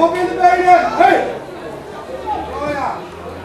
op in de benen! Hey! Oh ja!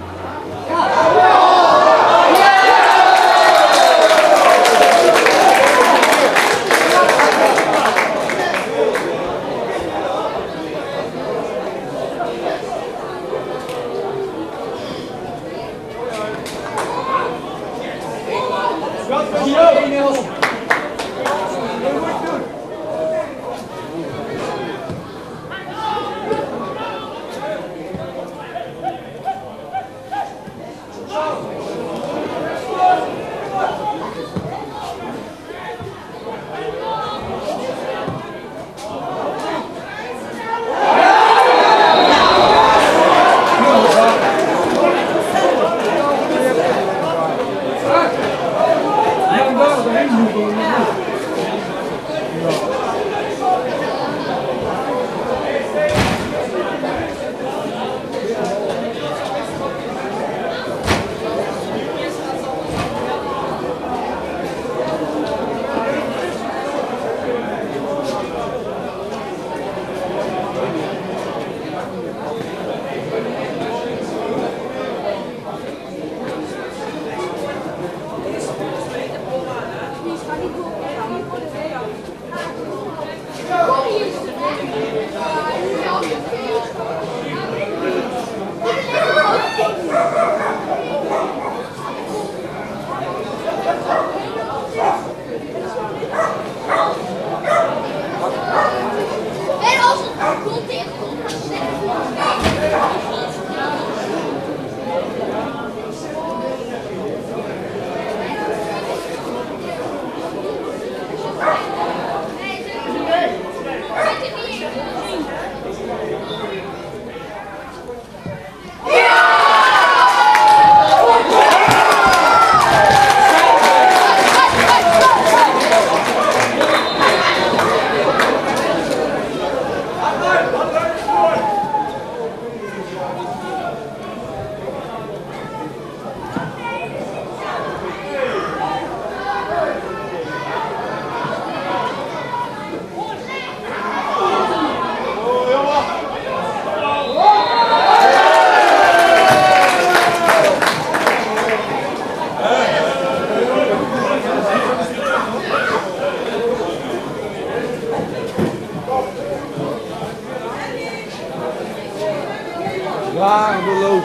Ja, beloofd.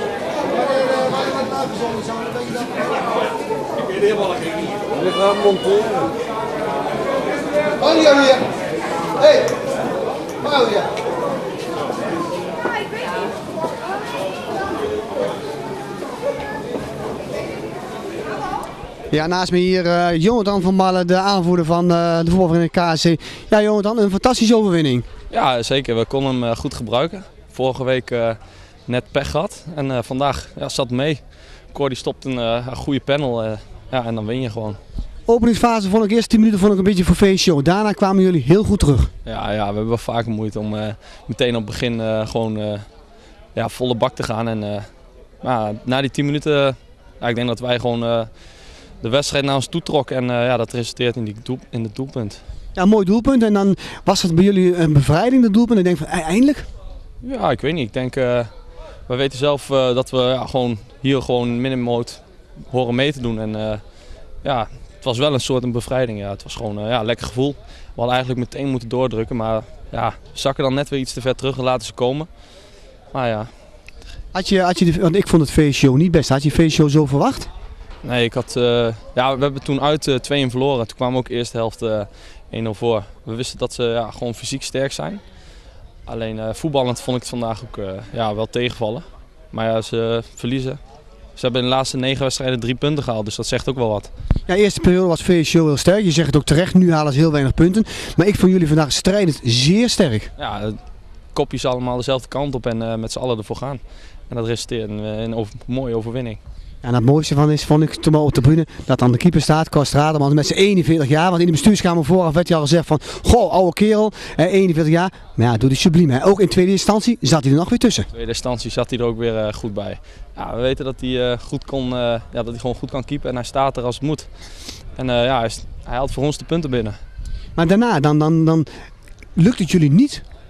Ik weet helemaal geen niet. We gaan monteren. Mario hier! Hey! Mario! Ja, naast me hier Jonathan van Balle, de aanvoerder van de voetbalvereniging KSC. Ja, Jonathan, een fantastische overwinning. Ja, zeker. We konden hem goed gebruiken. Vorige week net pech gehad en vandaag zat mee. Cor stopt een goede panel en dan win je gewoon. Openingsfase vond ik eerst 10 minuten vond ik een beetje voor feestje. Daarna kwamen jullie heel goed terug. Ja, we hebben wel vaker moeite om meteen op het begin gewoon volle bak te gaan. En na die 10 minuten, ik denk dat wij gewoon de wedstrijd naar ons toe trokken en dat resulteert in het doelpunt. Ja, een mooi doelpunt. En dan was het bij jullie een bevrijding, dat doelpunt. En ik denk van, eindelijk? Ja, ik weet niet. Ik denk, we weten zelf dat we hier gewoon minimoot horen mee te doen. En het was wel een soort een bevrijding. Ja. Het was gewoon een lekker gevoel. We hadden eigenlijk meteen moeten doordrukken, maar we zakken dan net weer iets te ver terug en laten ze komen. Maar ja. Want ik vond het feestshow niet best. Had je feestshow zo verwacht? Nee, we hebben toen uit 2-1 verloren. Toen kwamen we ook de eerste helft 1-0 voor. We wisten dat ze gewoon fysiek sterk zijn. Alleen voetballend vond ik het vandaag ook wel tegenvallen. Maar ja, ze verliezen. Ze hebben in de laatste 9 wedstrijden 3 punten gehaald, dus dat zegt ook wel wat. Ja, de eerste periode was VSO heel sterk. Je zegt het ook terecht, nu halen ze heel weinig punten. Maar ik vond jullie vandaag strijdend zeer sterk. Ja, kopjes allemaal dezelfde kant op en met z'n allen ervoor gaan. En dat resulteert in een mooie overwinning. En het mooiste van is, vond ik toen op de tribune, dat dan de keeper staat, Kost Rademan, met zijn 41 jaar. Want in de bestuurskamer vooraf werd hij al gezegd van, goh, oude kerel, 41 jaar. Maar ja, doe die subliem. Ook in tweede instantie zat hij er nog weer tussen. In tweede instantie zat hij er ook weer goed bij. Ja, we weten dat hij, dat hij gewoon goed kan keepen en hij staat er als het moet. En hij haalt voor ons de punten binnen. Maar daarna, dan lukt het jullie niet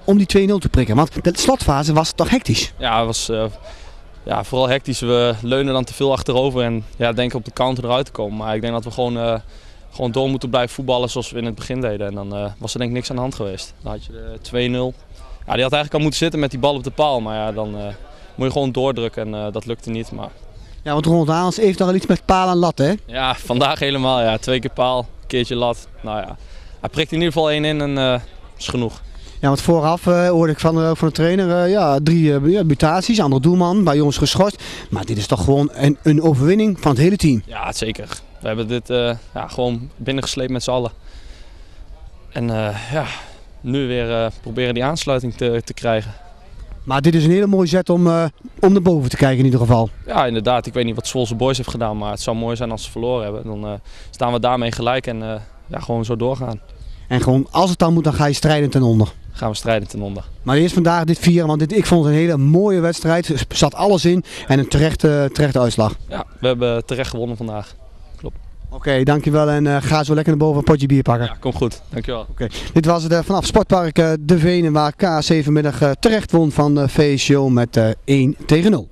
om die 2-0 te prikken? Want de slotfase was toch hectisch? Ja, het was vooral hectisch. We leunen dan te veel achterover en denken op de counter eruit te komen. Maar ik denk dat we gewoon door moeten blijven voetballen zoals we in het begin deden. En dan was er denk ik niks aan de hand geweest. Dan had je de 2-0. Ja, die had eigenlijk al moeten zitten met die bal op de paal. Maar ja, dan moet je gewoon doordrukken en dat lukte niet. Maar... Ja, want Ronald Arends heeft nog wel iets met paal en lat, hè? Ja, vandaag helemaal. Ja. 2 keer paal, een keertje lat. Nou ja, hij prikt in ieder geval 1 in en is genoeg. Ja, want vooraf hoorde ik van de trainer 3 mutaties, andere doelman, bij jongens geschorst. Maar dit is toch gewoon een overwinning van het hele team? Ja, zeker. We hebben dit gewoon binnengesleept met z'n allen. En nu weer proberen die aansluiting te krijgen. Maar dit is een hele mooie zet om naar boven te kijken in ieder geval. Ja, inderdaad. Ik weet niet wat Zwolse Boys heeft gedaan, maar het zou mooi zijn als ze verloren hebben. Dan staan we daarmee gelijk en gewoon zo doorgaan. En gewoon, als het dan moet, dan ga je strijden ten onder. Gaan we strijden ten onder. Maar eerst vandaag dit vieren, want ik vond het een hele mooie wedstrijd. Er zat alles in en een terechte uitslag. Ja, we hebben terecht gewonnen vandaag. Klopt. Oké, dankjewel en ga zo lekker naar boven een potje bier pakken. Ja, komt goed. Dankjewel. Oké, dit was het vanaf Sportpark De Venen waar KAC vanmiddag terecht won van VSO met 1-0.